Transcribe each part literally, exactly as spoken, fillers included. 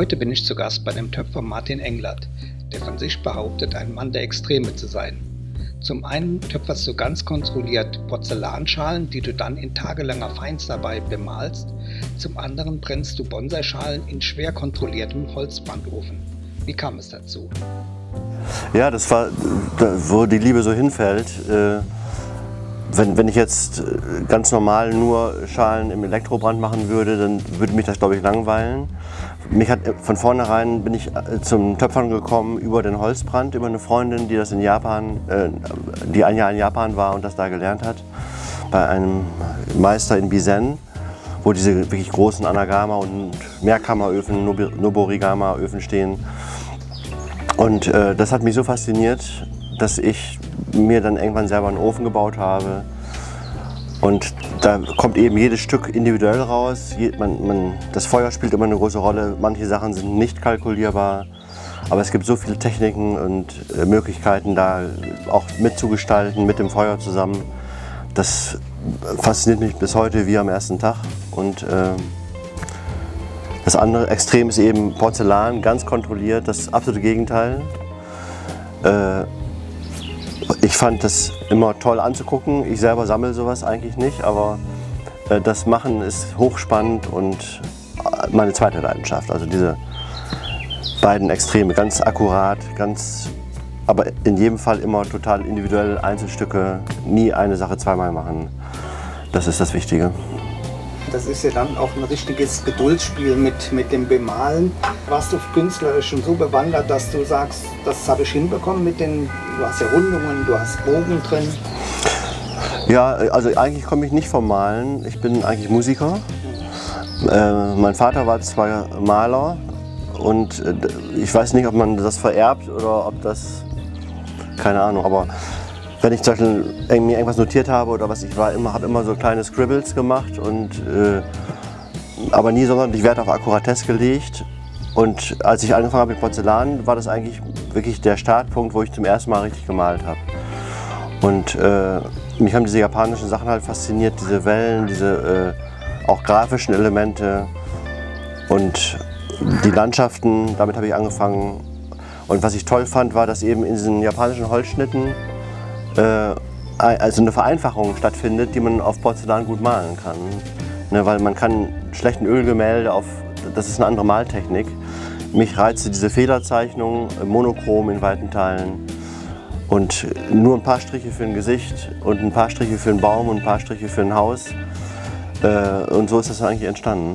Heute bin ich zu Gast bei dem Töpfer Martin Englert, der von sich behauptet, ein Mann der Extreme zu sein. Zum einen töpferst du ganz kontrolliert Porzellanschalen, die du dann in tagelanger Feinstarbeit bemalst. Zum anderen brennst du Bonsaischalen in schwer kontrolliertem Holzbrandofen. Wie kam es dazu? Ja, das war, wo die Liebe so hinfällt. Wenn, wenn ich jetzt ganz normal nur Schalen im Elektrobrand machen würde, dann würde mich das, glaube ich, langweilen. Mich hat, von vornherein bin ich zum Töpfern gekommen über den Holzbrand, über eine Freundin, die das in Japan, äh, die ein Jahr in Japan war und das da gelernt hat, bei einem Meister in Bizen, wo diese wirklich großen Anagama- und Mehrkammeröfen, Noborigama-Öfen stehen. Und äh, das hat mich so fasziniert, dass ich mir dann irgendwann selber einen Ofen gebaut habe. Und da kommt eben jedes Stück individuell raus. Man, man, das Feuer spielt immer eine große Rolle. Manche Sachen sind nicht kalkulierbar. Aber es gibt so viele Techniken und äh, Möglichkeiten, da auch mitzugestalten, mit dem Feuer zusammen. Das fasziniert mich bis heute wie am ersten Tag. Und äh, das andere Extrem ist eben Porzellan, ganz kontrolliert, das absolute Gegenteil. Äh, Ich fand das immer toll anzugucken. Ich selber sammle sowas eigentlich nicht, aber äh, das Machen ist hochspannend und meine zweite Leidenschaft. Also diese beiden Extreme, ganz akkurat, ganz, aber in jedem Fall immer total individuell, Einzelstücke, nie eine Sache zweimal machen. Das ist das Wichtige. Das ist ja dann auch ein richtiges Geduldsspiel mit, mit dem Bemalen. Warst du künstlerisch schon so bewandert, dass du sagst, das habe ich hinbekommen mit den, du hast ja Rundungen, du hast Bogen drin? Ja, also eigentlich komme ich nicht vom Malen, ich bin eigentlich Musiker. Äh, mein Vater war zwar Maler und äh, ich weiß nicht, ob man das vererbt oder ob das, keine Ahnung, aber wenn ich zum Beispiel mir irgendwas notiert habe oder was, ich war immer, habe immer so kleine Scribbles gemacht und äh, aber nie sonderlich Wert auf Akkuratesse gelegt. Und als ich angefangen habe mit Porzellan, war das eigentlich wirklich der Startpunkt, wo ich zum ersten Mal richtig gemalt habe. Und äh, mich haben diese japanischen Sachen halt fasziniert, diese Wellen, diese äh, auch grafischen Elemente und die Landschaften. Damit habe ich angefangen. Und was ich toll fand, war, dass eben in diesen japanischen Holzschnitten also eine Vereinfachung stattfindet, die man auf Porzellan gut malen kann. Ne, weil man kann schlechten Ölgemälde auf, das ist eine andere Maltechnik. Mich reizte diese Federzeichnung, monochrom in weiten Teilen und nur ein paar Striche für ein Gesicht und ein paar Striche für einen Baum und ein paar Striche für ein Haus. Und so ist das eigentlich entstanden.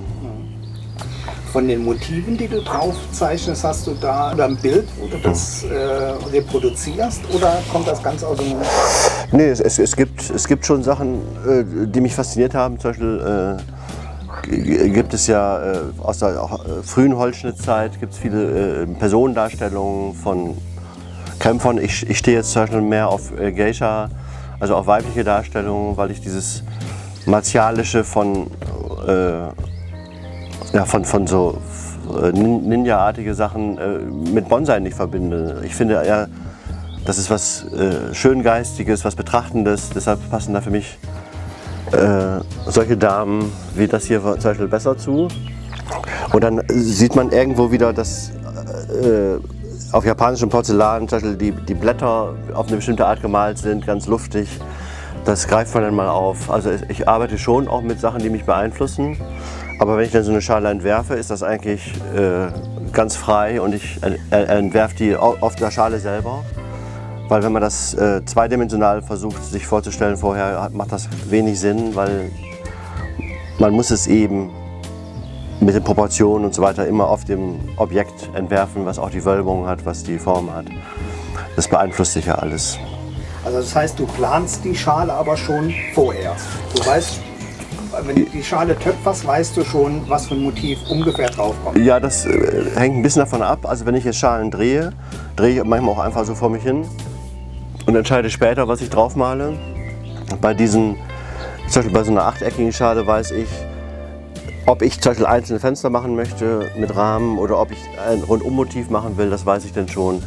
Von den Motiven, die du drauf zeichnest, hast du da oder ein Bild, wo du das äh, reproduzierst, oder kommt das ganz aus dem... Nee, es, es, es, gibt, es gibt schon Sachen, äh, die mich fasziniert haben. Zum Beispiel äh, gibt es ja äh, aus der auch, äh, frühen Holzschnittzeit gibt's viele äh, Personendarstellungen von Kämpfern. Ich, ich stehe jetzt zum Beispiel mehr auf äh, Geisha, also auf weibliche Darstellungen, weil ich dieses Martialische von äh, Ja, von, von so Ninja-artige Sachen äh, mit Bonsai nicht verbinde. Ich finde eher, das ist was äh, Schöngeistiges, was Betrachtendes. Deshalb passen da für mich äh, solche Damen wie das hier zum Beispiel besser zu. Und dann sieht man irgendwo wieder, dass äh, auf japanischem Porzellan zum Beispiel die, die Blätter auf eine bestimmte Art gemalt sind, ganz luftig. Das greift man dann mal auf. Also ich arbeite schon auch mit Sachen, die mich beeinflussen. Aber wenn ich dann so eine Schale entwerfe, ist das eigentlich äh, ganz frei und ich äh, entwerfe die auf der Schale selber. Weil wenn man das äh, zweidimensional versucht sich vorzustellen vorher, macht das wenig Sinn, weil man muss es eben mit den Proportionen und so weiter immer auf dem Objekt entwerfen, was auch die Wölbung hat, was die Form hat. Das beeinflusst sich ja alles. Also das heißt, du planst die Schale aber schon vorher. Du weißt, wenn du die Schale töpferst, weißt du schon, was für ein Motiv ungefähr drauf kommt. Ja, das äh, hängt ein bisschen davon ab. Also wenn ich jetzt Schalen drehe, drehe ich manchmal auch einfach so vor mich hin und entscheide später, was ich drauf male. Bei diesen, zum Beispiel bei so einer achteckigen Schale weiß ich, ob ich zum Beispiel einzelne Fenster machen möchte mit Rahmen oder ob ich ein Rundummotiv machen will, das weiß ich dann schon.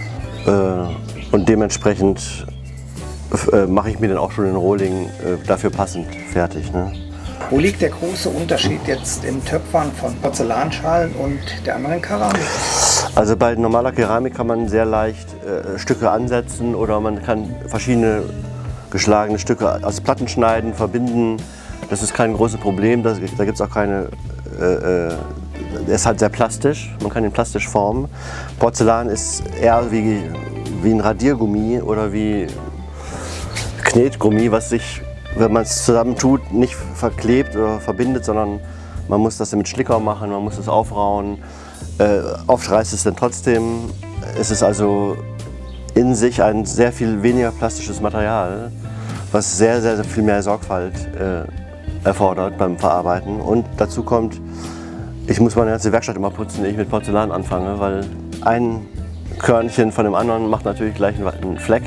Äh, und dementsprechend äh, mache ich mir dann auch schon den Rohling äh, dafür passend fertig. Ne? Wo liegt der große Unterschied jetzt im Töpfern von Porzellanschalen und der anderen Keramik? Also bei normaler Keramik kann man sehr leicht äh, Stücke ansetzen oder man kann verschiedene geschlagene Stücke aus Platten schneiden, verbinden. Das ist kein großes Problem, das, da gibt es auch keine, äh, äh, er ist halt sehr plastisch, man kann ihn plastisch formen. Porzellan ist eher wie, wie ein Radiergummi oder wie Knetgummi, was sich, wenn man es zusammentut, nicht verklebt oder verbindet, sondern man muss das mit Schlicker machen, man muss es aufrauen. Äh, oft reißt es dann trotzdem. Es ist also in sich ein sehr viel weniger plastisches Material, was sehr, sehr, sehr viel mehr Sorgfalt äh, erfordert beim Verarbeiten. Und dazu kommt, ich muss meine ganze Werkstatt immer putzen, wenn ich mit Porzellan anfange, weil ein Körnchen von dem anderen macht natürlich gleich einen Fleck.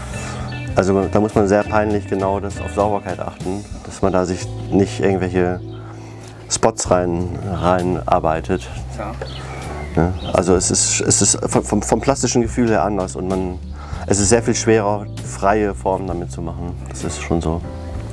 Also da muss man sehr peinlich genau das auf Sauberkeit achten, dass man da sich nicht irgendwelche Spots rein, rein arbeitet. Ja. Ja, also es ist, es ist vom, vom plastischen Gefühl her anders und man, es ist sehr viel schwerer, freie Formen damit zu machen. Das ist schon so.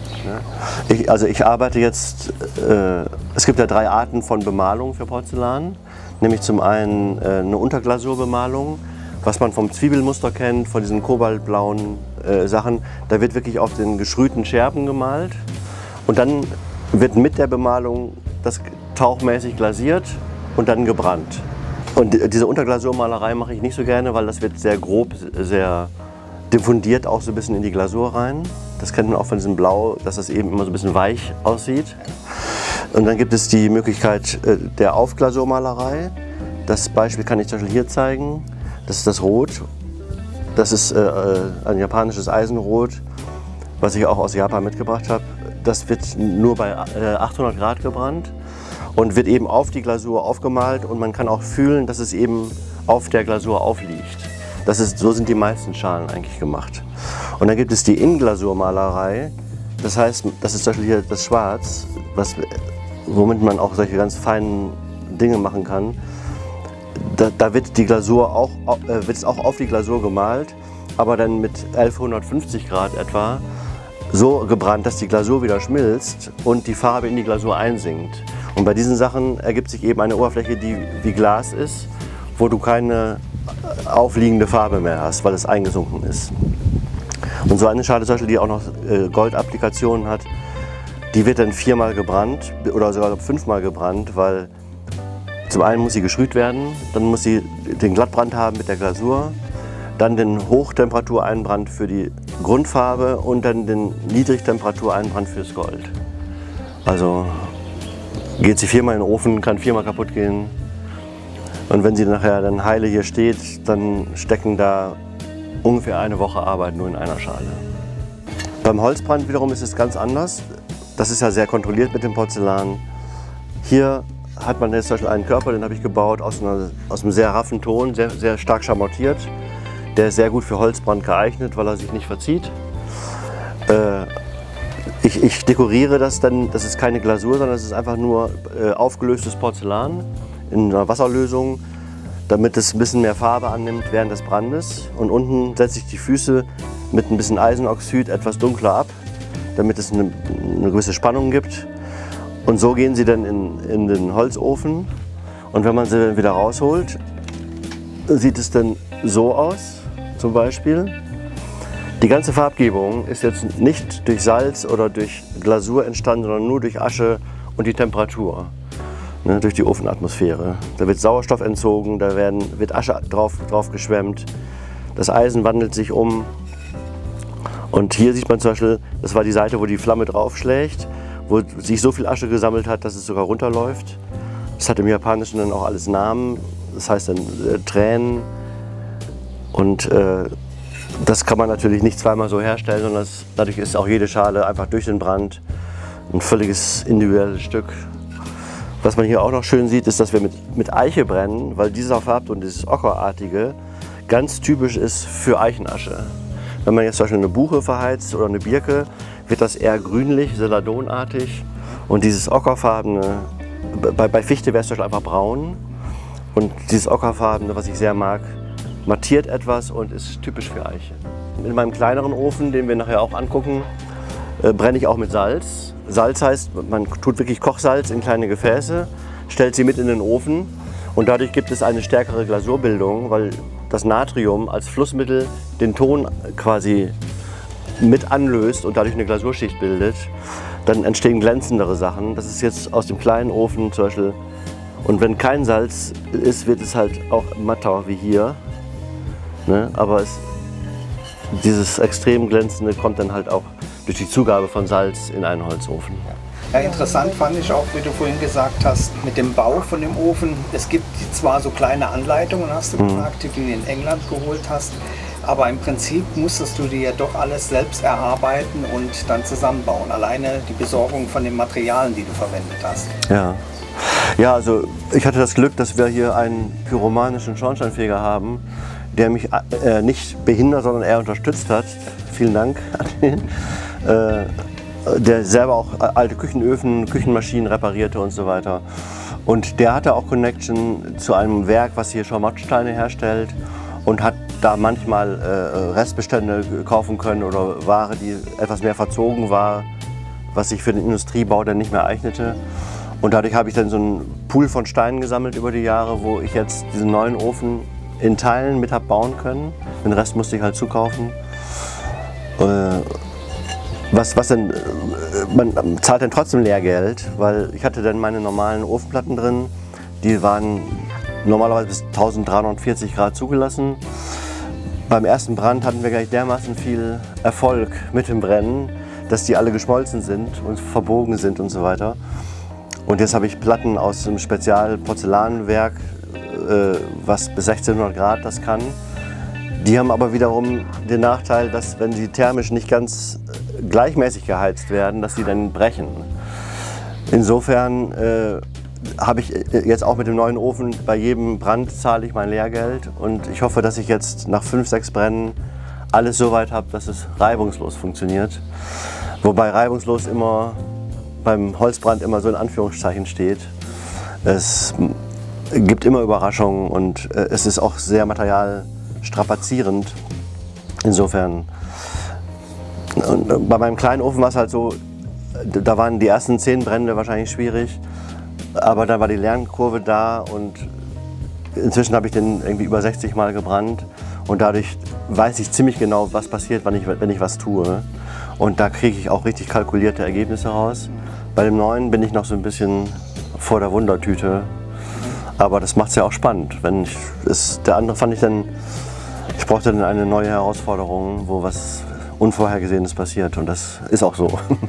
Ja. Ich, also ich arbeite jetzt, äh, es gibt ja drei Arten von Bemalung für Porzellan. Nämlich zum einen äh, eine Unterglasurbemalung, was man vom Zwiebelmuster kennt, von diesen kobaltblauen äh, Sachen. Da wird wirklich auf den geschrühten Scherben gemalt und dann wird mit der Bemalung das tauchmäßig glasiert und dann gebrannt. Und diese Unterglasurmalerei mache ich nicht so gerne, weil das wird sehr grob, sehr diffundiert auch so ein bisschen in die Glasur rein. Das kennt man auch von diesem Blau, dass das eben immer so ein bisschen weich aussieht. Und dann gibt es die Möglichkeit der Aufglasurmalerei. Das Beispiel kann ich zum Beispiel hier zeigen. Das ist das Rot. Das ist äh, ein japanisches Eisenrot, was ich auch aus Japan mitgebracht habe. Das wird nur bei äh, achthundert Grad gebrannt und wird eben auf die Glasur aufgemalt und man kann auch fühlen, dass es eben auf der Glasur aufliegt. Das ist, so sind die meisten Schalen eigentlich gemacht. Und dann gibt es die Inglasurmalerei. Das heißt, das ist zum Beispiel hier das Schwarz, was, womit man auch solche ganz feinen Dinge machen kann. Da, da wird die Glasur auch, äh, wird es auch auf die Glasur gemalt, aber dann mit elfhundertfünfzig Grad etwa so gebrannt, dass die Glasur wieder schmilzt und die Farbe in die Glasur einsinkt. Und bei diesen Sachen ergibt sich eben eine Oberfläche, die wie Glas ist, wo du keine aufliegende Farbe mehr hast, weil es eingesunken ist. Und so eine Schale zum Beispiel, die auch noch äh, Goldapplikationen hat, die wird dann viermal gebrannt oder sogar fünfmal gebrannt, weil zum einen muss sie geschrüht werden, dann muss sie den Glattbrand haben mit der Glasur, dann den Hochtemperatureinbrand für die Grundfarbe und dann den Niedrigtemperatureinbrand fürs Gold. Also geht sie viermal in den Ofen, kann viermal kaputt gehen. Und wenn sie nachher dann heile hier steht, dann stecken da ungefähr eine Woche Arbeit nur in einer Schale. Beim Holzbrand wiederum ist es ganz anders. Das ist ja sehr kontrolliert mit dem Porzellan. Hier hat man jetzt zum Beispiel einen Körper, den habe ich gebaut aus, einer, aus einem sehr raffen Ton, sehr, sehr stark schamottiert. Der ist sehr gut für Holzbrand geeignet, weil er sich nicht verzieht. Äh, ich, ich dekoriere das dann, das ist keine Glasur, sondern es ist einfach nur äh, aufgelöstes Porzellan in einer Wasserlösung, damit es ein bisschen mehr Farbe annimmt während des Brandes. Und unten setze ich die Füße mit ein bisschen Eisenoxid etwas dunkler ab, damit es eine, eine gewisse Spannung gibt. Und so gehen sie dann in, in den Holzofen. Und wenn man sie dann wieder rausholt, sieht es dann so aus, zum Beispiel. Die ganze Farbgebung ist jetzt nicht durch Salz oder durch Glasur entstanden, sondern nur durch Asche und die Temperatur, ne, durch die Ofenatmosphäre. Da wird Sauerstoff entzogen, da werden, wird Asche drauf, drauf geschwemmt, das Eisen wandelt sich um. Und hier sieht man zum Beispiel, das war die Seite, wo die Flamme draufschlägt, wo sich so viel Asche gesammelt hat, dass es sogar runterläuft. Das hat im Japanischen dann auch alles Namen, das heißt dann äh, Tränen. Und äh, das kann man natürlich nicht zweimal so herstellen, sondern das, dadurch ist auch jede Schale einfach durch den Brand ein völliges individuelles Stück. Was man hier auch noch schön sieht, ist, dass wir mit, mit Eiche brennen, weil dieser Farbton, dieses Ockerartige, ganz typisch ist für Eichenasche. Wenn man jetzt zum Beispiel eine Buche verheizt oder eine Birke, wird das eher grünlich, celadonartig. Und dieses ockerfarbene, bei, bei Fichte wäre es zum Beispiel einfach braun. Und dieses ockerfarbene, was ich sehr mag, mattiert etwas und ist typisch für Eiche. In meinem kleineren Ofen, den wir nachher auch angucken, äh, brenne ich auch mit Salz. Salz heißt, man tut wirklich Kochsalz in kleine Gefäße, stellt sie mit in den Ofen und dadurch gibt es eine stärkere Glasurbildung, weil das Natrium als Flussmittel den Ton quasi mit anlöst und dadurch eine Glasurschicht bildet. Dann entstehen glänzendere Sachen. Das ist jetzt aus dem kleinen Ofen zum Beispiel. Und wenn kein Salz ist, wird es halt auch matter wie hier. Ne? Aber es, dieses extrem glänzende kommt dann halt auch durch die Zugabe von Salz in einen Holzofen. Ja, interessant fand ich auch, wie du vorhin gesagt hast, mit dem Bau von dem Ofen. Es gibt zwar so kleine Anleitungen, hast du gesagt, die du in England geholt hast, aber im Prinzip musstest du dir ja doch alles selbst erarbeiten und dann zusammenbauen. Alleine die Besorgung von den Materialien, die du verwendet hast. Ja. Ja, also ich hatte das Glück, dass wir hier einen pyromanischen Schornsteinfeger haben, der mich äh, nicht behindert, sondern eher unterstützt hat. Vielen Dank an ihn. Äh, der selber auch alte Küchenöfen, Küchenmaschinen reparierte und so weiter. Und der hatte auch Connection zu einem Werk, was hier Schaumstoffsteine herstellt und hat da manchmal äh, Restbestände kaufen können oder Ware, die etwas mehr verzogen war, was sich für den Industriebau dann nicht mehr eignete. Und dadurch habe ich dann so einen Pool von Steinen gesammelt über die Jahre, wo ich jetzt diesen neuen Ofen in Teilen mit habe bauen können. Den Rest musste ich halt zukaufen. Äh, Was, was denn, man zahlt dann trotzdem Lehrgeld, weil ich hatte dann meine normalen Ofenplatten drin, die waren normalerweise bis eintausenddreihundertvierzig Grad zugelassen. Beim ersten Brand hatten wir gleich dermaßen viel Erfolg mit dem Brennen, dass die alle geschmolzen sind und verbogen sind und so weiter. Und jetzt habe ich Platten aus einem Spezial-Porzellanwerk, äh, was bis sechzehnhundert Grad das kann. Die haben aber wiederum den Nachteil, dass wenn sie thermisch nicht ganz gleichmäßig geheizt werden, dass sie dann brechen. Insofern äh, habe ich jetzt auch mit dem neuen Ofen, bei jedem Brand zahle ich mein Lehrgeld und ich hoffe, dass ich jetzt nach fünf, sechs Brennen alles so weit habe, dass es reibungslos funktioniert. Wobei reibungslos immer beim Holzbrand immer so in Anführungszeichen steht. Es gibt immer Überraschungen und äh, es ist auch sehr materialstrapazierend. Insofern. Und bei meinem kleinen Ofen war es halt so, da waren die ersten zehn Brände wahrscheinlich schwierig, aber dann war die Lernkurve da und inzwischen habe ich den irgendwie über sechzig Mal gebrannt und dadurch weiß ich ziemlich genau, was passiert, wenn ich, wenn ich was tue. Und da kriege ich auch richtig kalkulierte Ergebnisse raus. Bei dem neuen bin ich noch so ein bisschen vor der Wundertüte, aber das macht es ja auch spannend. Wenn ich, es, der andere fand ich dann, ich brauchte dann eine neue Herausforderung, wo was Unvorhergesehenes passiert und das ist auch so.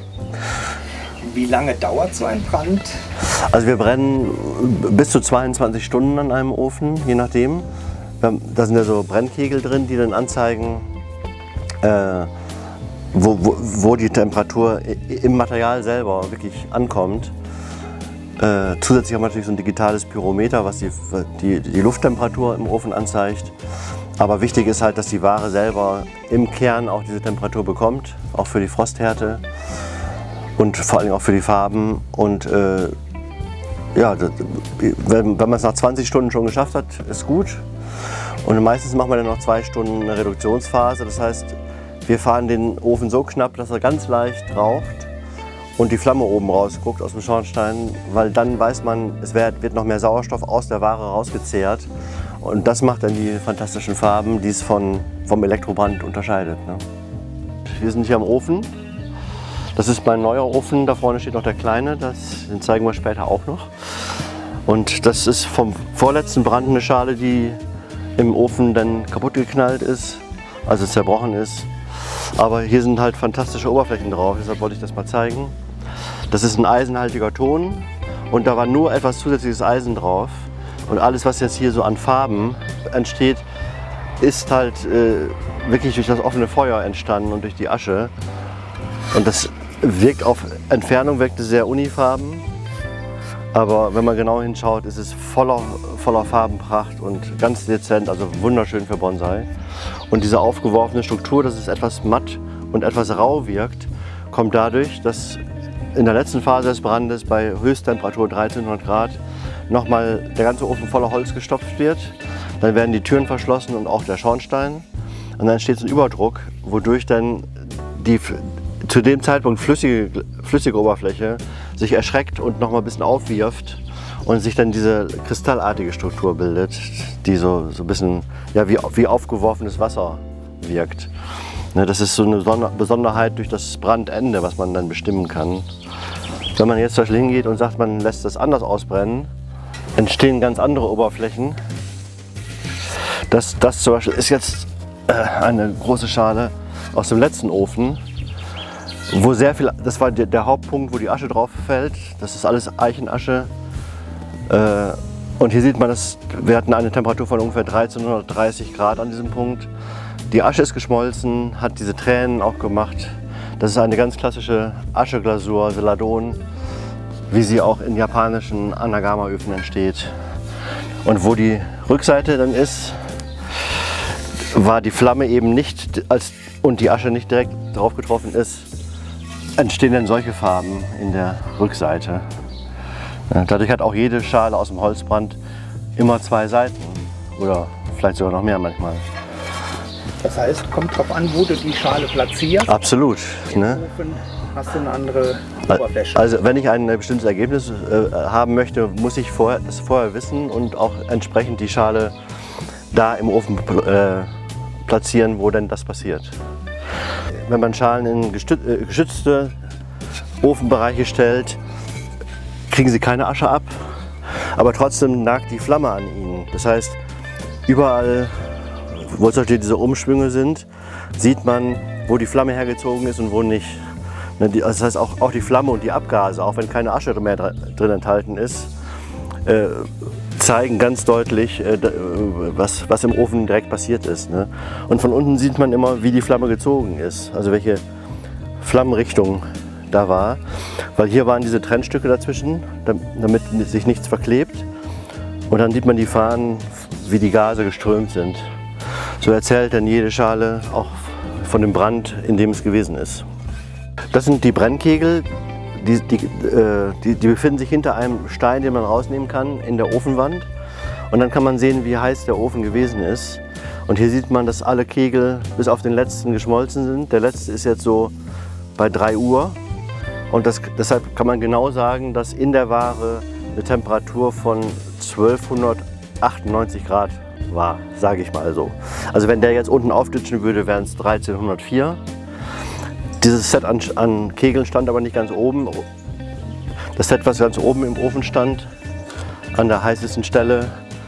Wie lange dauert so ein Brand? Also wir brennen bis zu zweiundzwanzig Stunden an einem Ofen, je nachdem. Da sind ja so Brennkegel drin, die dann anzeigen, äh, wo, wo, wo die Temperatur im Material selber wirklich ankommt. Äh, zusätzlich haben wir natürlich so ein digitales Pyrometer, was die, die, die Lufttemperatur im Ofen anzeigt. Aber wichtig ist halt, dass die Ware selber im Kern auch diese Temperatur bekommt, auch für die Frosthärte und vor allem auch für die Farben. Und äh, ja, wenn, wenn man es nach zwanzig Stunden schon geschafft hat, ist gut. Und meistens machen wir dann noch zwei Stunden eine Reduktionsphase. Das heißt, wir fahren den Ofen so knapp, dass er ganz leicht raucht und die Flamme oben rausguckt aus dem Schornstein, weil dann weiß man, es wird noch mehr Sauerstoff aus der Ware rausgezehrt. Und das macht dann die fantastischen Farben, die es von, vom Elektrobrand unterscheidet. Ne? Wir sind hier am Ofen. Das ist mein neuer Ofen, da vorne steht noch der kleine, das, den zeigen wir später auch noch. Und das ist vom vorletzten Brand eine Schale, die im Ofen dann kaputt geknallt ist, also zerbrochen ist. Aber hier sind halt fantastische Oberflächen drauf, deshalb wollte ich das mal zeigen. Das ist ein eisenhaltiger Ton und da war nur etwas zusätzliches Eisen drauf. Und alles, was jetzt hier so an Farben entsteht, ist halt äh, wirklich durch das offene Feuer entstanden und durch die Asche. Und das wirkt auf Entfernung, wirkt es sehr unifarben. Aber wenn man genau hinschaut, ist es voller, voller Farbenpracht und ganz dezent, also wunderschön für Bonsai. Und diese aufgeworfene Struktur, dass es etwas matt und etwas rau wirkt, kommt dadurch, dass in der letzten Phase des Brandes bei Höchsttemperatur dreizehnhundert Grad nochmal der ganze Ofen voller Holz gestopft wird. Dann werden die Türen verschlossen und auch der Schornstein. Und dann entsteht so ein Überdruck, wodurch dann die zu dem Zeitpunkt flüssige, flüssige Oberfläche sich erschreckt und noch mal ein bisschen aufwirft und sich dann diese kristallartige Struktur bildet, die so, so ein bisschen ja, wie, wie aufgeworfenes Wasser wirkt. Ne, das ist so eine Besonderheit durch das Brandende, was man dann bestimmen kann. Wenn man jetzt zum Beispiel hingeht und sagt, man lässt das anders ausbrennen, entstehen ganz andere Oberflächen. Das, das zum Beispiel ist jetzt äh, eine große Schale aus dem letzten Ofen, wo sehr viel, das war der, der Hauptpunkt, wo die Asche drauf fällt. Das ist alles Eichenasche. Äh, und hier sieht man, dass wir hatten eine Temperatur von ungefähr dreizehnhundertdreißig Grad an diesem Punkt. Die Asche ist geschmolzen, hat diese Tränen auch gemacht. Das ist eine ganz klassische Ascheglasur, Celadon, wie sie auch in japanischen Anagama-Öfen entsteht. Und wo die Rückseite dann ist, war die Flamme eben nicht, als, und die Asche nicht direkt drauf getroffen ist, entstehen dann solche Farben in der Rückseite. Dadurch hat auch jede Schale aus dem Holzbrand immer zwei Seiten oder vielleicht sogar noch mehr manchmal. Das heißt, kommt drauf an, wo du die Schale platzierst. Absolut. Ne? Ofen hast du eine andere Oberfläche. Also wenn ich ein bestimmtes Ergebnis äh, haben möchte, muss ich vorher, das vorher wissen und auch entsprechend die Schale da im Ofen äh, platzieren, wo denn das passiert. Wenn man Schalen in geschützte Ofenbereiche stellt, kriegen sie keine Asche ab, aber trotzdem nagt die Flamme an ihnen. Das heißt, überall, wo zum Beispiel diese Umschwünge sind, sieht man, wo die Flamme hergezogen ist und wo nicht. Das heißt, auch, auch die Flamme und die Abgase, auch wenn keine Asche mehr drin enthalten ist, äh, zeigen ganz deutlich, äh, was, was im Ofen direkt passiert ist. Ne? Und von unten sieht man immer, wie die Flamme gezogen ist, also welche Flammenrichtung da war. Weil hier waren diese Trennstücke dazwischen, damit sich nichts verklebt. Und dann sieht man die Fahnen, wie die Gase geströmt sind. So erzählt dann jede Schale auch von dem Brand, in dem es gewesen ist. Das sind die Brennkegel, die, die, äh, die, die befinden sich hinter einem Stein, den man rausnehmen kann in der Ofenwand. Und dann kann man sehen, wie heiß der Ofen gewesen ist. Und hier sieht man, dass alle Kegel bis auf den letzten geschmolzen sind. Der letzte ist jetzt so bei drei Uhr. Und das, deshalb kann man genau sagen, dass in der Ware eine Temperatur von zwölfhundertachtundneunzig Grad war, sage ich mal so. Also wenn der jetzt unten aufditschen würde, wären es dreizehnhundertvier. Dieses Set an, an Kegeln stand aber nicht ganz oben. Das Set, was ganz oben im Ofen stand, an der heißesten Stelle,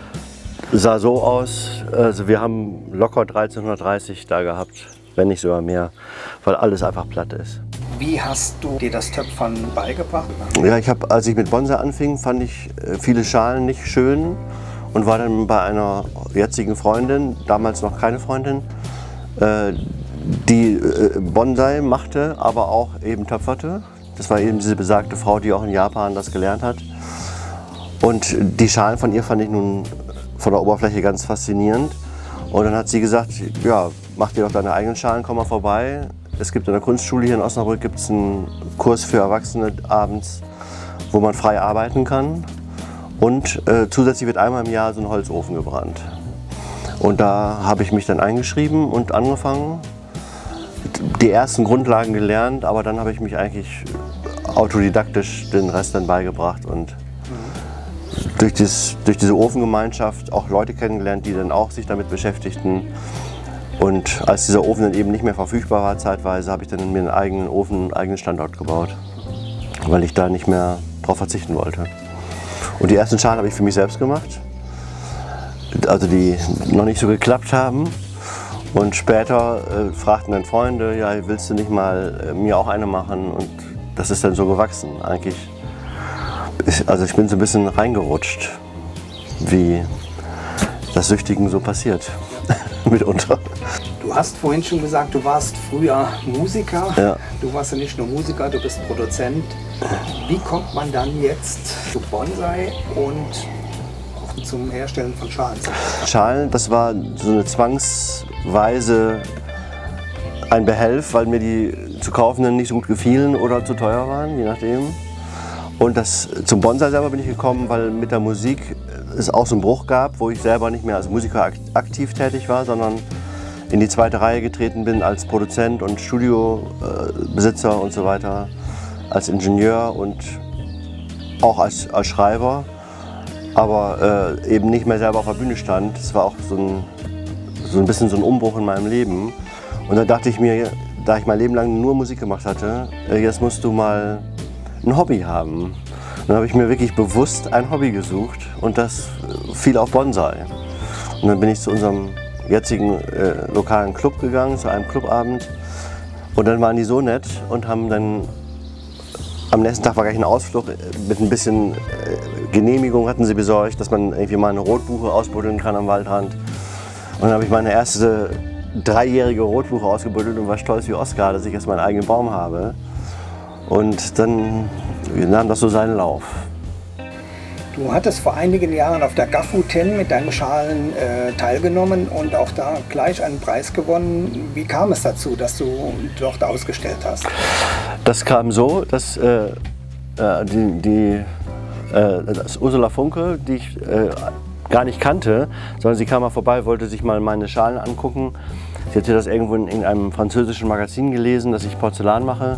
sah so aus. Also wir haben locker dreizehnhundertdreißig da gehabt, wenn nicht sogar mehr, weil alles einfach platt ist. Wie hast du dir das Töpfern beigebracht? Ja, ich habe, als ich mit Bonsai anfing, fand ich viele Schalen nicht schön und war dann bei einer jetzigen Freundin, damals noch keine Freundin, äh, die äh, Bonsai machte, aber auch eben töpferte. Das war eben diese besagte Frau, die auch in Japan das gelernt hat. Und die Schalen von ihr fand ich nun von der Oberfläche ganz faszinierend. Und dann hat sie gesagt, ja, mach dir doch deine eigenen Schalen, komm mal vorbei. Es gibt in der Kunstschule hier in Osnabrück gibt's einen Kurs für Erwachsene abends, wo man frei arbeiten kann. Und äh, zusätzlich wird einmal im Jahr so ein Holzofen gebrannt. Und da habe ich mich dann eingeschrieben und angefangen. Die ersten Grundlagen gelernt, aber dann habe ich mich eigentlich autodidaktisch den Rest dann beigebracht und mhm. durch, das, durch diese Ofengemeinschaft auch Leute kennengelernt, die dann auch sich damit beschäftigten. Und als dieser Ofen dann eben nicht mehr verfügbar war zeitweise, habe ich dann mir einen eigenen Ofen, einen eigenen Standort gebaut, weil ich da nicht mehr drauf verzichten wollte. Und die ersten Schalen habe ich für mich selbst gemacht, also die noch nicht so geklappt haben. Und später äh, fragten dann Freunde, ja, willst du nicht mal äh, mir auch eine machen? Und das ist dann so gewachsen. Eigentlich, ich, also ich bin so ein bisschen reingerutscht, wie das Süchtigen so passiert, mitunter. Du hast vorhin schon gesagt, du warst früher Musiker. Ja. Du warst ja nicht nur Musiker, du bist Produzent. Wie kommt man dann jetzt zu Bonsai und zum Herstellen von Schalen? Schalen, das war so eine zwangsweise ein Behelf, weil mir die zu kaufenden nicht so gut gefielen oder zu teuer waren, je nachdem. Und das, zum Bonsai selber bin ich gekommen, weil mit der Musik es auch so einen Bruch gab, wo ich selber nicht mehr als Musiker aktiv tätig war, sondern in die zweite Reihe getreten bin als Produzent und Studiobesitzer und so weiter, als Ingenieur und auch als, als Schreiber, aber äh, eben nicht mehr selber auf der Bühne stand. Das war auch so ein, so ein bisschen so ein Umbruch in meinem Leben. Und dann dachte ich mir, da ich mein Leben lang nur Musik gemacht hatte, jetzt musst du mal ein Hobby haben. Dann habe ich mir wirklich bewusst ein Hobby gesucht und das fiel auf Bonsai. Und dann bin ich zu unserem jetzigen äh, lokalen Club gegangen, zu einem Clubabend. Und dann waren die so nett und haben dann, am nächsten Tag war gleich ein Ausflug, mit ein bisschen äh, Genehmigung hatten sie besorgt, dass man irgendwie mal eine Rotbuche ausbuddeln kann am Waldrand. Und dann habe ich meine erste dreijährige Rotbuche ausgebuddelt und war stolz wie Oskar, dass ich jetzt meinen eigenen Baum habe. Und dann nahm das so seinen Lauf. Du hattest vor einigen Jahren auf der GAFU zehn mit deinen Schalen äh, teilgenommen und auch da gleich einen Preis gewonnen. Wie kam es dazu, dass du dort ausgestellt hast? Das kam so, dass äh, die, die, äh, dass Ursula Funke, die ich äh, gar nicht kannte, sondern sie kam mal vorbei, wollte sich mal meine Schalen angucken. Sie hatte das irgendwo in, in einem französischen Magazin gelesen, dass ich Porzellan mache.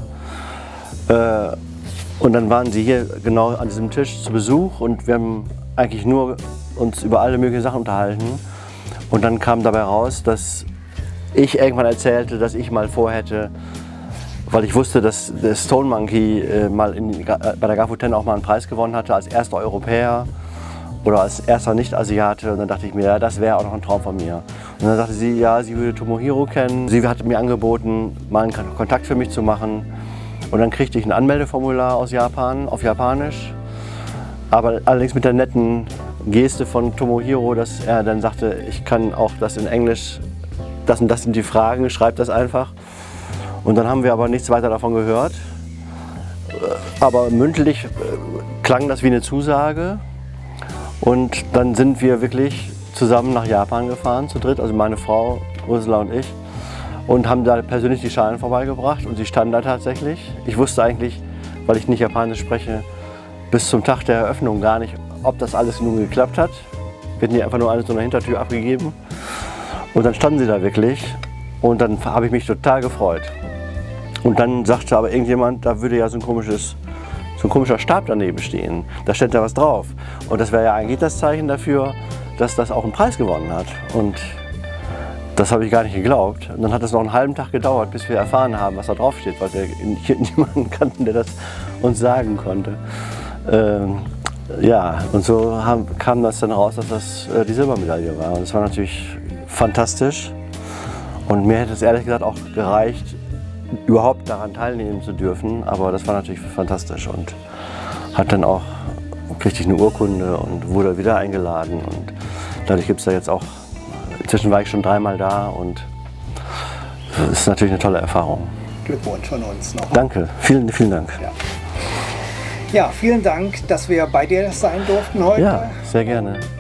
Äh, Und dann waren sie hier genau an diesem Tisch zu Besuch und wir haben eigentlich nur uns über alle möglichen Sachen unterhalten. Und dann kam dabei raus, dass ich irgendwann erzählte, dass ich mal vorhätte, weil ich wusste, dass der Stone Monkey äh, mal in, bei der GAFU zehn auch mal einen Preis gewonnen hatte als erster Europäer oder als erster Nicht-Asiate. Und dann dachte ich mir, ja, das wäre auch noch ein Traum von mir. Und dann sagte sie, ja, sie würde Tomohiro kennen. Sie hatte mir angeboten, mal einen Kontakt für mich zu machen. Und dann kriegte ich ein Anmeldeformular aus Japan, auf Japanisch, aber allerdings mit der netten Geste von Tomohiro, dass er dann sagte, ich kann auch das in Englisch, das und das sind die Fragen, schreib das einfach. Und dann haben wir aber nichts weiter davon gehört. Aber mündlich klang das wie eine Zusage. Und dann sind wir wirklich zusammen nach Japan gefahren, zu dritt, also meine Frau, Ursula und ich. Und haben da persönlich die Schalen vorbeigebracht und sie standen da tatsächlich. Ich wusste eigentlich, weil ich nicht Japanisch spreche, bis zum Tag der Eröffnung gar nicht, ob das alles nun geklappt hat. Wir hatten die einfach nur eine so eine Hintertür abgegeben. Und dann standen sie da wirklich und dann habe ich mich total gefreut. Und dann sagte aber irgendjemand, da würde ja so ein, komisches, so ein komischer Stab daneben stehen. Da steht da was drauf. Und das wäre ja eigentlich das Zeichen dafür, dass das auch einen Preis gewonnen hat. Und das habe ich gar nicht geglaubt. Und dann hat es noch einen halben Tag gedauert, bis wir erfahren haben, was da drauf steht, weil wir niemanden kannten, der das uns sagen konnte. Ähm, ja, und so haben, kam das dann raus, dass das äh, die Silbermedaille war. Und das war natürlich fantastisch. Und mir hätte es ehrlich gesagt auch gereicht, überhaupt daran teilnehmen zu dürfen. Aber das war natürlich fantastisch und hat dann auch, kriegte ich eine Urkunde und wurde wieder eingeladen. Und dadurch gibt es da jetzt auch, inzwischen war ich schon dreimal da und es ist natürlich eine tolle Erfahrung. Glückwunsch von uns noch. Danke, vielen, vielen Dank. Ja. Ja, vielen Dank, dass wir bei dir sein durften heute. Ja, sehr gerne.